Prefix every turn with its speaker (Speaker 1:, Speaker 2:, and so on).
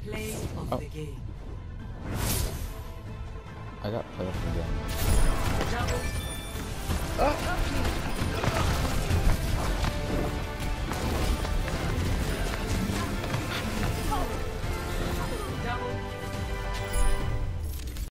Speaker 1: Play of
Speaker 2: Oh.
Speaker 1: the game.
Speaker 2: I got played again.
Speaker 1: Double.
Speaker 3: Ah!